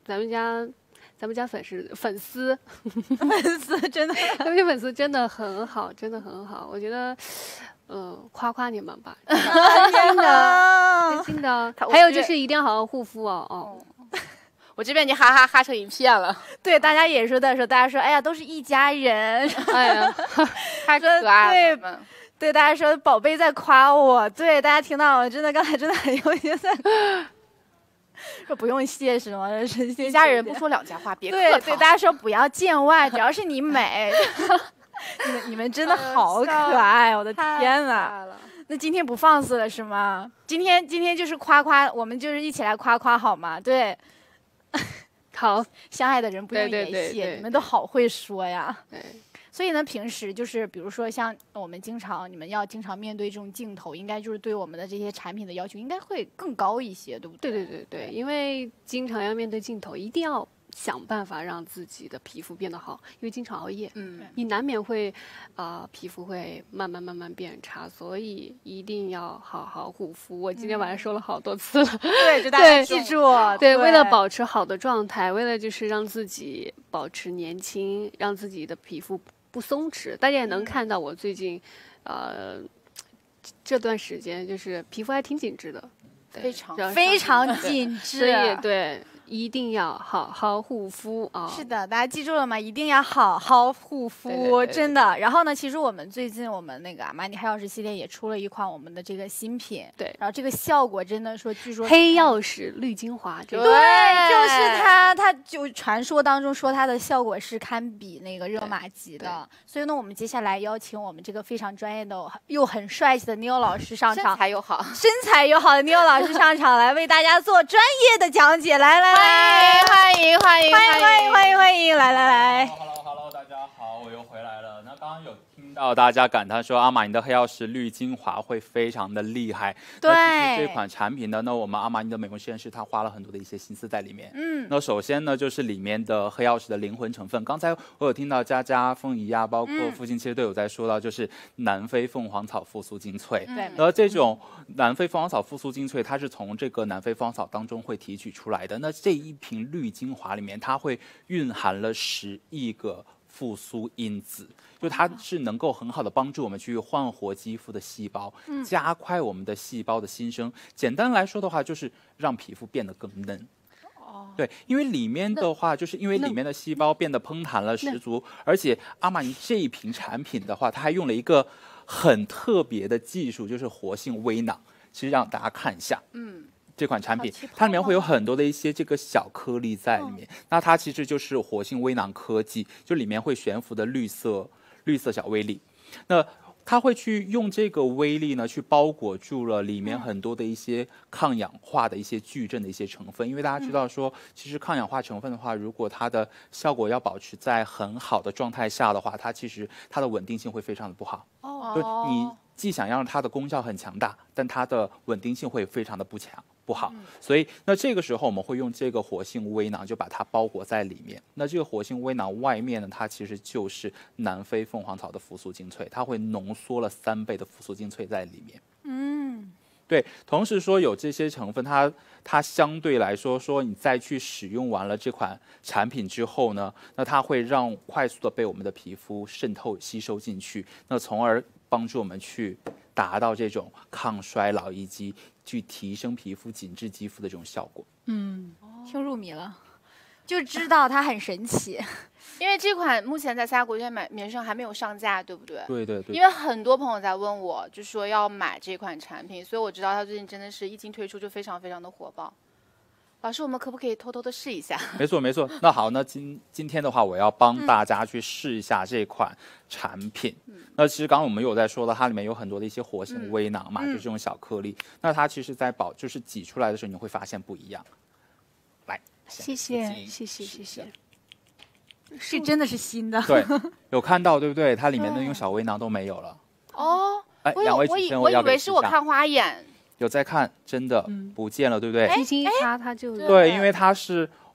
咱们家粉丝真的， 咱们家粉丝真的很好，真的很好。我觉得，夸夸你们吧，真的，真的。还有就是一定要好好护肤哦。 我这边已经哈哈哈成一片了。 对，大家也是在说，大家说，哎呀，都是一家人。 哎呀， 太可爱了。 对，大家说宝贝在夸我。对，大家听到了，真的刚才真的很有意思。说不用谢是吗？ 一家人不说两家话，别客套。 对，大家说不要见外，只要是你美。你们真的好可爱，我的天哪！那今天不放肆了是吗？今天就是夸夸，我们就是一起来夸夸好吗？对。 好， 相爱的人不用言谢，你们都好会说呀。 对。 所以呢，平时就是比如说像我们你们要经常面对这种镜头，应该就是对我们的这些产品的要求应该会更高一些，对不对？ 对，因为经常要面对镜头，一定要想办法让自己的皮肤变得好，因为经常熬夜，你难免会皮肤会慢慢变差，所以一定要好好护肤。我今天晚上说了好多次了， 对，就大家记住， 对，为了保持好的状态，为了就是让自己保持年轻，让自己的皮肤不松弛。大家也能看到我最近，这段时间就是皮肤还挺紧致的， 非常紧致， 所以对。一定要好好护肤啊！ 是的，大家记住了吗？一定要好好护肤，真的。然后呢，其实我们最近那个阿玛尼黑曜石系列也出了一款我们的这个新品， 对。 然后这个效果真的说，据说黑曜石绿精华， 对，就是它就传说当中说它的效果是堪比那个热玛吉的。所以呢，我们接下来邀请我们这个非常专业的又很帅气的 Neo 老师上场， 身材又好的 Neo 老师上场来为大家做专业的讲解，来。 欢迎， 来 ！Hello， 大家好，我又回来了。那刚刚有听到大家感叹说阿玛尼的黑曜石绿精华会非常的厉害。 对， 那其实这款产品呢，那我们阿玛尼的美容实验室它花了很多的一些心思在里面。那首先呢，就是里面的黑曜石的灵魂成分。刚才我有听到佳凤仪啊，包括附近其实都有在说到，就是南非凤凰草复苏精粹。 对， 而这种南非凤凰草复苏精粹，它是从这个南非凤凰草当中会提取出来的。那这一瓶绿精华里面，它会蕴含了10亿个复苏因子，就它是能够很好的帮助我们去焕活肌肤的细胞，加快我们的细胞的新生。简单来说的话，就是让皮肤变得更嫩。对，因为里面的话，就是因为里面的细胞变得烹弹了十足，而且阿玛尼这一瓶产品的话，它还用了一个很特别的技术，就是活性微囊。其实让大家看一下，这款产品它里面会有很多的一些这个小颗粒在里面，那它其实就是活性微囊科技，就里面会悬浮的绿色小微粒，那它会去用这个微粒呢去包裹住了里面很多的一些抗氧化的一些矩阵的一些成分，因为大家知道说，其实抗氧化成分的话，如果它的效果要保持在很好的状态下的话，它其实它的稳定性会非常的不好。就你既想让它的功效很强大，但它的稳定性会非常的不好，所以那这个时候我们会用这个活性微囊就把它包裹在里面。那这个活性微囊外面呢，它其实就是南非凤凰草的复苏精粹，它会浓缩了3倍的复苏精粹在里面。对，同时说有这些成分，它相对来说你再去使用完了这款产品之后呢，那它会让快速的被我们的皮肤渗透吸收进去，那从而帮助我们去达到这种抗衰老以及去提升皮肤紧致肌肤的这种效果。 听入迷了，就知道它很神奇。 因为这款目前在3家国际免税上还没有上架，对不对？ 对。 因为很多朋友在问我，就说要买这款产品，所以我知道它最近真的是一经推出就非常非常的火爆。老师，我们可不可以偷偷的试一下？ 没错。那好，那今天的话，我要帮大家去试一下这款产品。那其实刚刚我们有在说的，它里面有很多的一些活性微囊嘛，就是这种小颗粒。那它其实在就是挤出来的时候，你会发现不一样。来， 谢谢。 是真的是新的。 对，有看到对不对？它里面的那种小微囊都没有了。 我以为是我看花眼。 有在看，真的不见了，对不对？ 轻轻一擦它就对，因为它是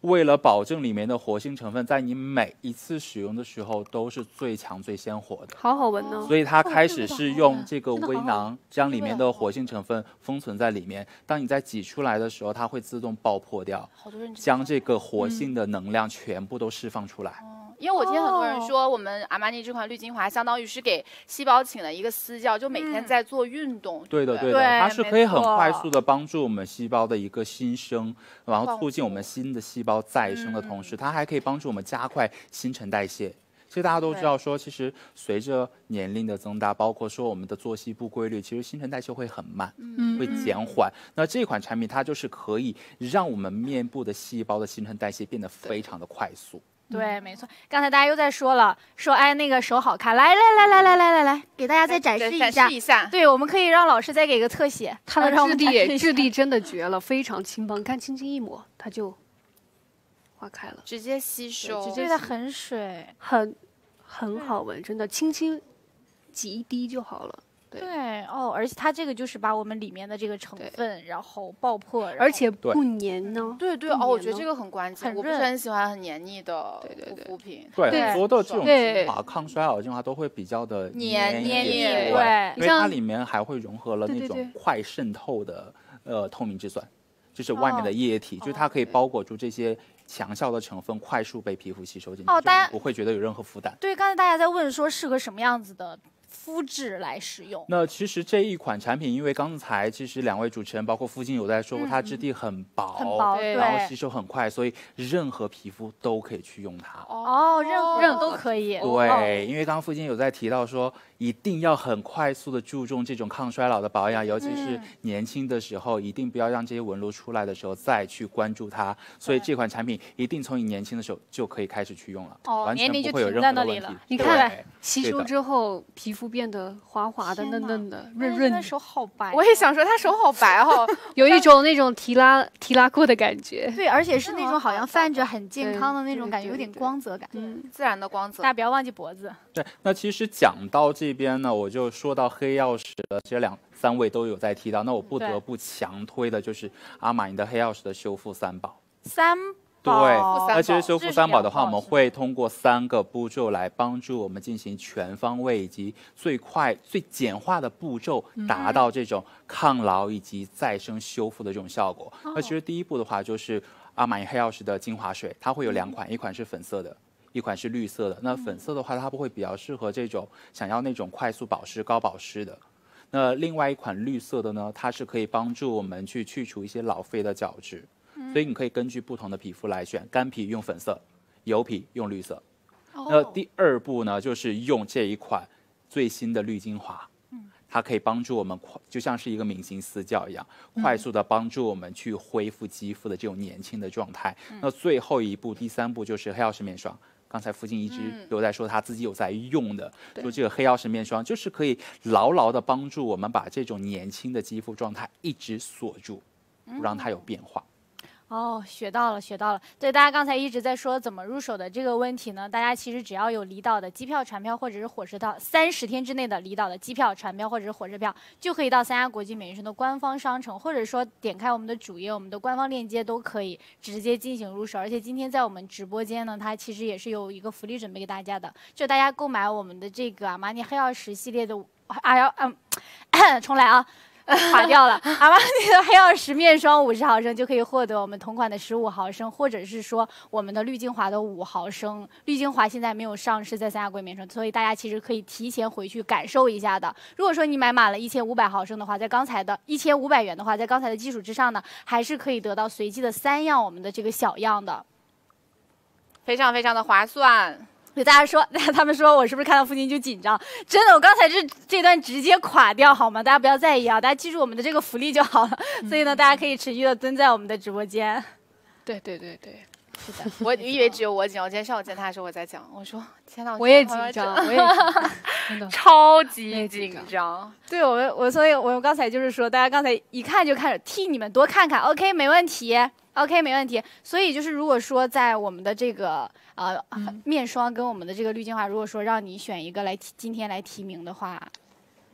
为了保证里面的活性成分在你每一次使用的时候都是最强最鲜活的， 好好闻呢。 所以它开始是用这个微囊将里面的活性成分封存在里面，当你在挤出来的时候，它会自动爆破掉，将这个活性的能量全部都释放出来。 因为我听很多人说，我们阿玛尼这款绿精华相当于是给细胞请了一个私教，就每天在做运动。 对的，对的，它是可以很快速的帮助我们细胞的一个新生，然后促进我们新的细胞再生的同时，它还可以帮助我们加快新陈代谢。其实大家都知道说，其实随着年龄的增大，包括说我们的作息不规律，其实新陈代谢会很慢，会减缓。那这款产品它就是可以让我们面部的细胞的新陈代谢变得非常的快速。 对，没错。刚才大家又在说了，说哎那个手好看，来，给大家再展示一下。对，我们可以让老师再给个特写。 它的质地真的绝了，非常轻薄，你看轻轻一抹，它就化开了， 直接吸收， 直接它很水， 很好闻，真的，轻轻挤一滴就好了。 对哦，而且它这个就是把我们里面的这个成分，然后爆破， 而且不粘呢。 对对哦，我觉得这个很关键，我不是很喜欢很黏腻的护肤品。 对，很多的这种精华、抗衰老精华都会比较的黏腻， 对，因为它里面还会融合了那种快渗透的透明质酸，就是外面的液体，就是它可以包裹住这些强效的成分，快速被皮肤吸收进去，大家不会觉得有任何负担。 对，刚才大家在问说适合什么样子的肤质来使用。 那其实这一款产品，因为刚才其实两位主持人包括付静有在说过，它质地很薄，然后吸收很快，所以任何皮肤都可以去用它。 哦，任何都可以。 对，因为刚刚付静有在提到说，一定要很快速的注重这种抗衰老的保养，尤其是年轻的时候，一定不要让这些纹路出来的时候再去关注它。所以这款产品一定从你年轻的时候就可以开始去用了，完全不会有任何的问题。 你看，吸收之后皮肤变得滑滑的、嫩嫩的、润润的。 手好白， 我也想说他手好白哦， 有一种那种提拉过的感觉。 对，而且是那种好像泛着很健康的那种感觉，有点光泽感， 自然的光泽。 大家不要忘记脖子。 对，那其实讲到这边呢，我就说到黑曜石了，其实3位都有在提到，那我不得不强推的就是阿玛尼的黑曜石的修复3宝。对，那其实修复3宝的话，我们会通过3个步骤来帮助我们进行全方位以及最快、最简化的步骤，达到这种抗老以及再生修复的这种效果。那其实第一步的话，就是阿玛尼黑曜石的精华水，它会有2款，一款是粉色的，一款是绿色的。那粉色的话，它会比较适合这种想要那种快速保湿、高保湿的。那另外一款绿色的呢，它是可以帮助我们去除一些老废的角质。所以你可以根据不同的皮肤来选，干皮用粉色，油皮用绿色。那第2步呢，就是用这一款最新的绿精华，它可以帮助我们就像是一个明星私教一样，快速的帮助我们去恢复肌肤的这种年轻的状态。那最后一步，第3步就是黑曜石面霜。刚才付静一直有在说他自己有在用的，说这个黑曜石面霜就是可以牢牢的帮助我们把这种年轻的肌肤状态一直锁住，不让它有变化。 哦，学到了。对，大家刚才一直在说怎么入手的这个问题呢？大家其实只要有离岛的机票、船票或者是火车票，30天之内的离岛的机票、船票或者是火车票，就可以到三亚国际美人生的官方商城，或者说点开我们的主页，我们的官方链接都可以直接进行入手。而且今天在我们直播间呢，它其实也是有一个福利准备给大家的，就大家购买我们的这个阿玛尼黑曜石系列的，重来啊。垮掉了，阿玛尼的黑曜石面霜50毫升就可以获得我们同款的15毫升，或者是说我们的绿精华的5毫升。绿精华现在没有上市在三亚国际美人生，所以大家其实可以提前回去感受一下的。如果说你买满了1500毫升的话，在刚才的1500元的话，在刚才的基础之上呢，还是可以得到随机的3样我们的这个小样的， 非常非常的划算。 对大家说，他们说我是不是看到付静就紧张？真的，我刚才这段直接垮掉好吗？大家不要在意啊，大家记住我们的这个福利就好了。所以呢，大家可以持续的蹲在我们的直播间。 对， 是的，我以为只有我紧张。今天上午见他的时候，我在讲，我说天哪， 我也紧张，真的超级紧张。 对所以我刚才就是说，大家刚才一看就看着，替你们多看看 ，OK， 没问题。OK， 没问题。所以就是，如果说在我们的这个面霜跟我们的这个绿精华，如果说让你选一个今天来提名的话，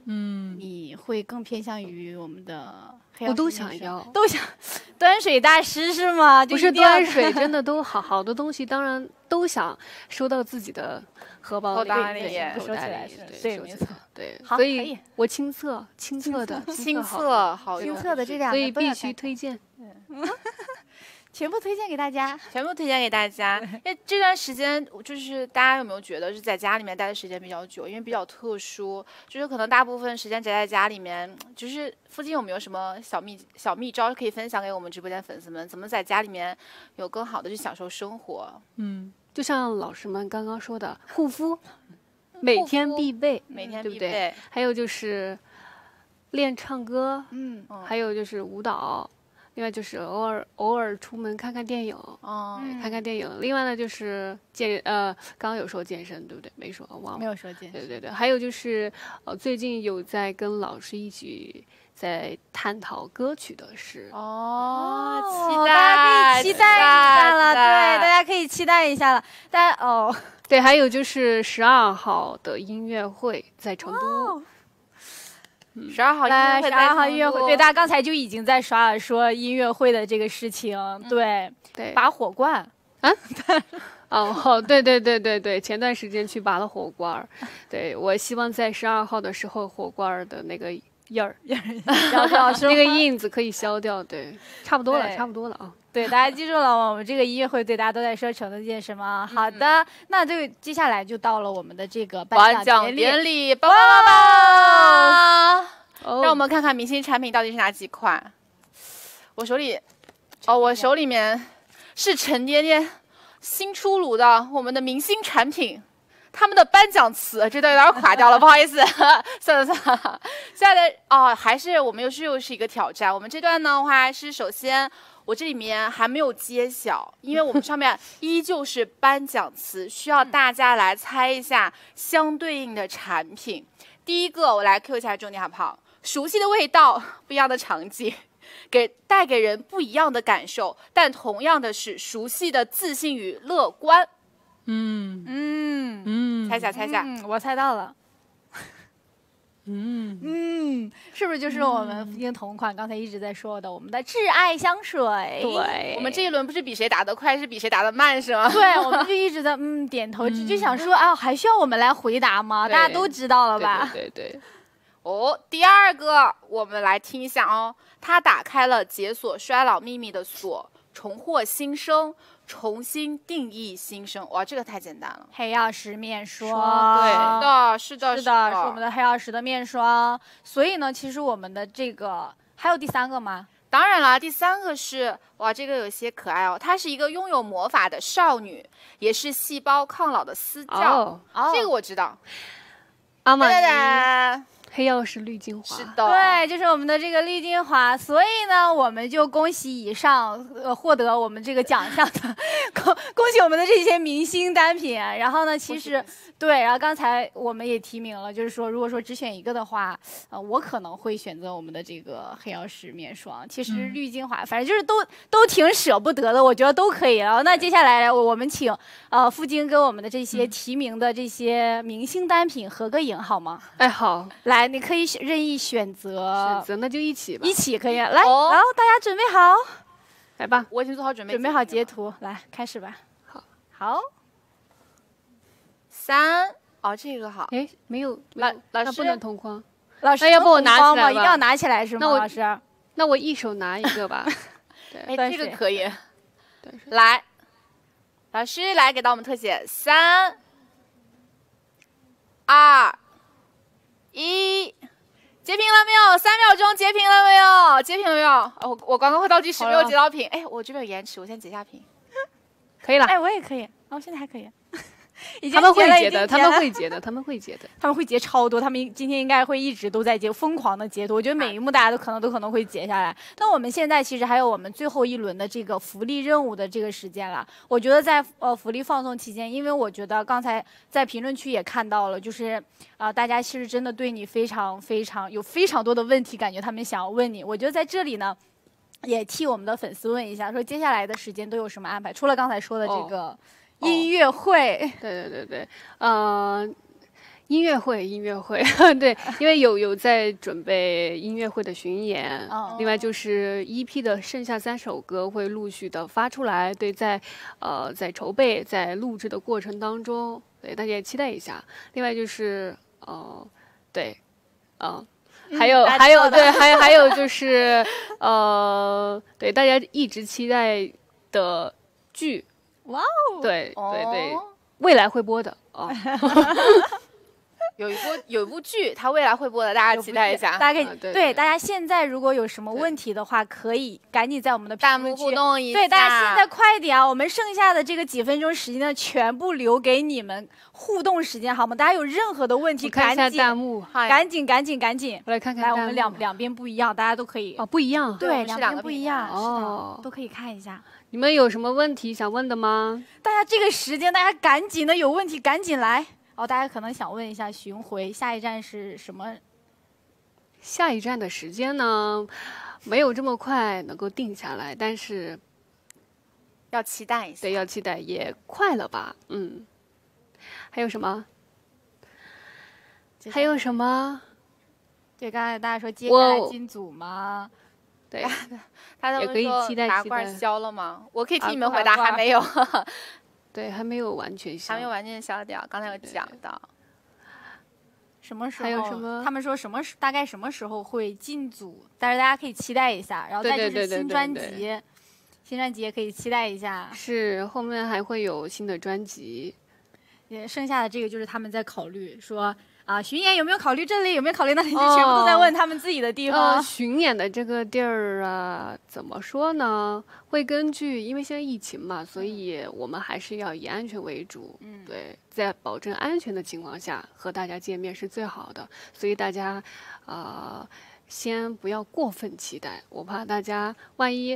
你会更偏向于我们的黑曜石？ 我都想要， 都想。端水大师是吗？ 不是端水，真的都好的东西，当然都想收到自己的荷包里， 收起来对，没错， 对， 好， 所以我亲测的， 亲测的这两个， 所以必须推荐。 全部推荐给大家， 全部推荐给大家。因为这段时间，就是大家有没有觉得是在家里面待的时间比较久？因为比较特殊，就是可能大部分时间宅在家里面。就是附近有没有什么小秘招可以分享给我们直播间粉丝们？怎么在家里面有更好的去享受生活？ 就像老师们刚刚说的，护肤每天必备，对不对？还有就是练唱歌，还有就是舞蹈。另外就是偶尔出门看看电影，看看电影。另外呢就是刚刚有说健身，对不对？没说，忘了。 没有说健身。 对。还有就是最近有在跟老师一起在探讨歌曲的事。 大家可以期待一下了，对，大家可以期待一下了。 对，还有就是12号的音乐会在成都。 12号音乐会， 对，大家刚才就已经在说音乐会的这个事情，对，拔火罐， 对，前段时间去拔了火罐，对，我希望在12号的时候火罐的那个印儿消掉， 那个印子可以消掉，对，差不多了啊。 对，大家记住了，我们这个音乐会对大家都在说成了件什么？好的，那就接下来就到了我们的这个颁奖典礼， 让我们看看明星产品到底是哪几款。我手里面是沉甸甸新出炉的我们的明星产品。他们的颁奖词这段有点垮掉了，不好意思，算了。现在的还是我们又是一个挑战。我们这段的话是首先我这里面还没有揭晓，因为我们上面依旧是颁奖词，需要大家来猜一下相对应的产品。第一个我来 Q 一下重点好不好？熟悉的味道，不一样的场景，带给人不一样的感受，但同样的是熟悉的自信与乐观。猜一下， 我猜到了。是不是就是我们福星同款刚才一直在说的我们的挚爱香水？ 对，我们这一轮不是比谁打得快，是比谁打得慢，是吗？ 对，我们就一直在点头，就想说还需要我们来回答吗？大家都知道了吧？ 对。 第二个我们来听一下哦，它打开了解锁衰老秘密的锁，重获新生。重新定义新生，哇，这个太简单了。 黑曜石面霜， 对，是的，是我们的黑曜石的面霜。所以呢，其实我们的这个还有第三个吗？ 当然了，第三个是哇，这个有些可爱哦，她是一个拥有魔法的少女，也是细胞抗老的私教。这个我知道。 阿玛尼。黑曜石绿精华， 是的， 对，就是我们的这个绿精华，所以呢，我们就恭喜以上获得我们这个奖项的，恭喜我们的这些明星单品。然后呢，其实对，然后刚才我们也提名了，就是说，如果说只选一个的话，我可能会选择我们的这个黑曜石面霜。其实绿精华，反正就是都挺舍不得的，我觉得都可以。然后那接下来我们请付晶跟我们的这些提名的这些明星单品合个影好吗？ 哎，好， 来。你可以任意选择， 那就一起吧， 一起可以。来，然后大家准备好， 来吧， 我已经做好准备好截图，来开始吧。好 ，3，这个好。 哎，没有， 老师不能同框。 老师， 要不我拿起来吧， 一定要拿起来是吗？老师， 那我一手拿一个吧。 对，这个可以。来，老师来给到我们特写，3、2、1，截屏了没有？3秒钟，截屏了没有？截屏了没有？我刚刚会倒计时，没有截到屏。哎，我这边有延迟，我先截下屏。 可以了。 哎，我也可以。我现在还可以。 他们会截的，他们会截超多，他们今天应该会一直都在截，疯狂的截图。我觉得每一幕大家都可能会截下来。那我们现在其实还有我们最后一轮的这个福利任务的这个时间了。我觉得在福利放送期间，因为我觉得刚才在评论区也看到了，就是大家其实真的对你非常多的问题，感觉他们想要问你。我觉得在这里呢，也替我们的粉丝问一下，说接下来的时间都有什么安排？除了刚才说的这个。音乐会， 对， 音乐会，对，因为有在准备音乐会的巡演，另外就是 EP 的剩下3首歌会陆续的发出来，对，在筹备、在录制的过程当中，对，大家也期待一下。另外就是对，还有对，还有就是对，大家一直期待的剧， 哇哦， 对，未来会播的啊。 有一部剧，它未来会播的，大家期待一下。 大家可以对大家现在如果有什么问题的话，可以赶紧在我们的弹幕互动一下。 对，大家现在快点啊！我们剩下的这个几分钟时间呢，全部留给你们互动时间，好吗？大家有任何的问题，赶紧弹幕， 赶紧， 我来看看。 来，我们两边不一样，大家都可以不一样， 对，两边不一样， 哦， 都可以看一下。 你们有什么问题想问的吗？ 大家这个时间，大家赶紧的，有问题赶紧来。大家可能想问一下巡回下一站是什么？ 下一站的时间呢，没有这么快能够定下来，但是要期待一下。 对，要期待，也快了吧？还有什么？还有什么？ 对，刚才大家说接下来进组吗？ 对， 也可以期待。 拔罐消了吗？我可以替你们回答，还没有。 对，还没有完全消， 还没有完全消掉。刚才有讲到， 什么时候？ 还有什么？ 他们说大概什么时候会进组？但是大家可以期待一下。然后再就是新专辑，新专辑也可以期待一下。 是，后面还会有新的专辑。 也剩下的这个就是他们在考虑说。巡演有没有考虑这里？有没有考虑那里？就全部都在问他们自己的地方。 巡演的这个地儿啊，怎么说呢？会根据，因为现在疫情嘛，所以我们还是要以安全为主。对，在保证安全的情况下和大家见面是最好的。所以大家，先不要过分期待，我怕大家万一，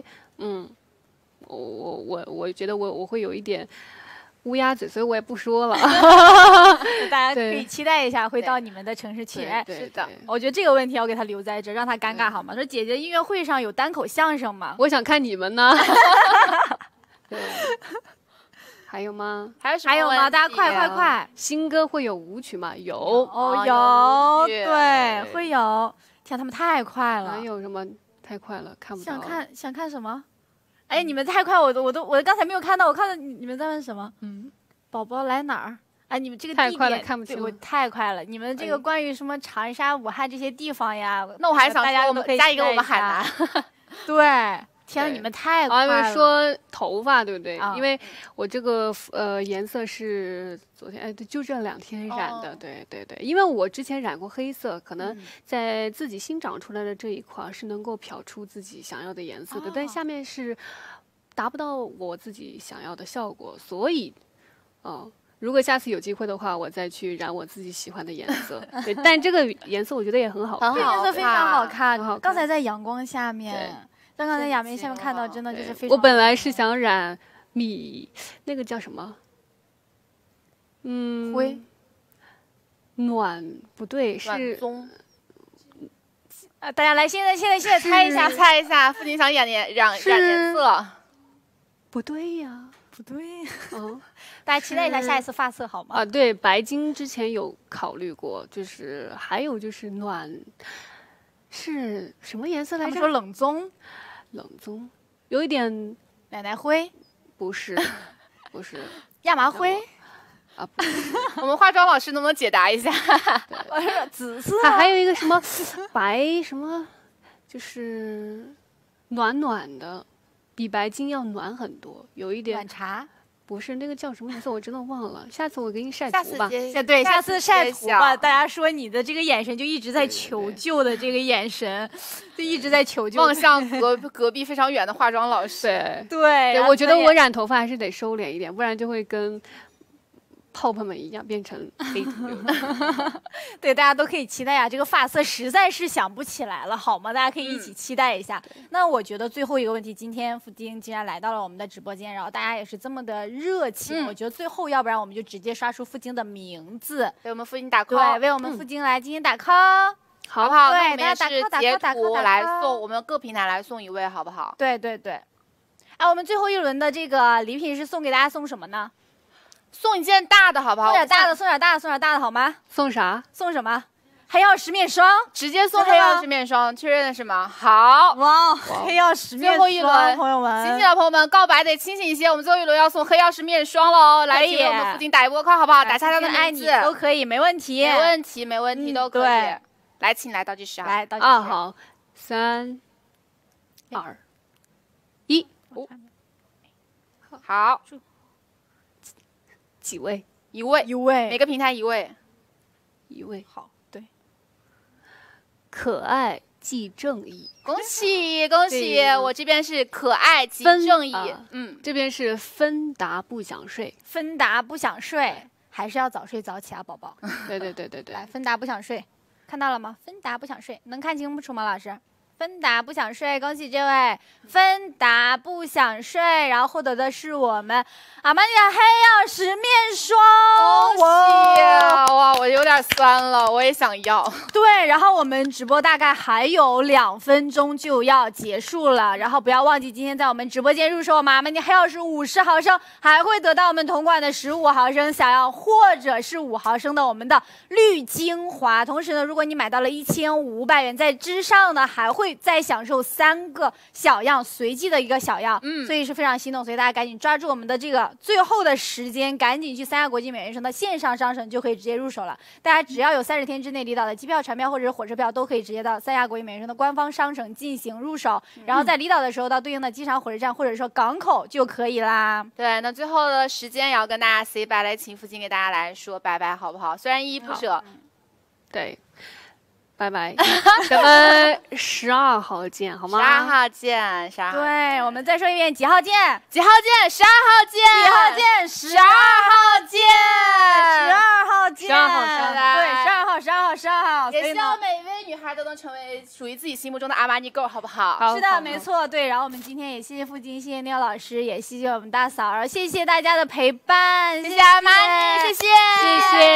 我觉得我会有一点。乌鸦嘴，所以我也不说了。 大家可以期待一下，会到你们的城市去。 是的， 我觉得这个问题要给他留在这，让他尴尬好吗？说姐姐音乐会上有单口相声吗？ 我想看你们呢。对，还有吗？ 还有吗？大家快！ 新歌会有舞曲吗？有有，对，会有。天，他们太快了。 还有什么太快了？看不到。 想看什么？哎，你们太快，我刚才没有看到，我看到你们在问什么？宝宝来哪儿？哎，你们这个太快了，看不清。 我太快了，你们这个关于什么长沙、武汉这些地方呀？ 那我还想说，我们加一个我们海南。 对，天啊，你们太快了。 因为说头发对不对？因为我这个颜色是昨天就这2天染的，对。因为我之前染过黑色，可能在自己新长出来的这一块是能够漂出自己想要的颜色的，但下面是达不到我自己想要的效果，所以，如果下次有机会的话，我再去染我自己喜欢的颜色。对，但这个颜色我觉得也很好看， 颜色非常好看。刚才在阳光下面，刚才阳光下面看到，真的就是非常。 我本来是想染那个叫什么？ 灰。 暖不对，是棕。 大家来，现在猜一下，父亲想染颜色。 不对呀， 不对。大家期待一下下一次发色好吗？ 对，白金之前有考虑过，就是还有就是是什么颜色来着？ 他们说冷棕， 有一点奶奶灰， 不是， 亚麻灰。 我们化妆老师能不能解答一下？ 紫色， 还有一个什么白什么，就是暖暖的，比白金要暖很多，有一点暖茶。 不是那个叫什么颜色，我真的忘了。下次我给你晒图吧。 下次晒图吧。大家说你的这个眼神就一直在求救的这个眼神，就一直在求救， 望向隔壁非常远的化妆老师。 对， 我觉得我染头发还是得收敛一点，不然就会跟泡泡们一样变成黑头。 对，大家都可以期待啊！这个发色实在是想不起来了，好吗？大家可以一起期待一下。那我觉得最后一个问题，今天付丁既然来到了我们的直播间，然后大家也是这么的热情，我觉得最后要不然我们就直接刷出付丁的名字， 为我们付丁打 call， 对，为我们付丁来进行打 call， 好不好？ 对， 那我们也是截图来送，我们各平台来送一位，好不好？ 对。哎，我们最后一轮的这个礼品是送给大家送什么呢？ 送一件大的好不好？ 送点大的，送点大的，送点大的好吗？ 送啥？ 送什么？黑曜石面霜， 直接送黑曜石面霜，确认是吗？好， 哇，黑曜石面霜， 最后一轮， 朋友们， 清醒的朋友们，告白得清醒一些。我们最后一轮要送黑曜石面霜喽，来给我们附近打一波 call 好不好？打下他的名字都可以，没问题， 没问题，没问题，都可以。来，请来倒计时啊！ 来倒计时啊， 好，3、2、1， 好， 几位？ 一位，每个平台一位， 好，对。可爱即正义， 恭喜恭喜！我这边是可爱即正义， 这边是芬达不想睡， 芬达不想睡，还是要早睡早起啊，宝宝。 对， 来，芬达不想睡，看到了吗？芬达不想睡，能看清楚吗，老师？芬达不想睡，恭喜这位芬达不想睡，然后获得的是我们阿玛尼的黑曜石面霜， 恭喜啊！哇，我有点酸了，我也想要。 对，然后我们直播大概还有2分钟就要结束了，然后不要忘记今天在我们直播间入手我们阿玛尼黑曜石50毫升，还会得到我们同款的15毫升小样，或者是5毫升的我们的绿精华。同时呢，如果你买到了1500元，在之上呢还会再享受3个小样，随机的一个小样，所以是非常心动，所以大家赶紧抓住我们的这个最后的时间，赶紧去三亚国际美元城的线上商城就可以直接入手了。大家只要有30天之内离岛的机票、船票或者是火车票，都可以直接到三亚国际美元城的官方商城进行入手，然后在离岛的时候到对应的机场、火车站或者说港口就可以啦。 对，那最后的时间也要跟大家 say bye， 来请父亲给大家来说拜拜好不好？虽然依依不舍， 对。拜拜，咱们12号见，好吗 ？12号见，12号。 对，我们再说一遍，几号见？ 几号见？12号见。 几号见？12 号见。 12号见。 12号， 对，12号。 也希望每一位女孩都能成为属于自己心目中的阿玛尼 girl， 好不好？ 是的，没错。对，然后我们今天也谢谢父亲，谢谢妞老师，也谢谢我们大嫂儿，谢谢大家的陪伴， 谢谢阿玛尼，谢谢。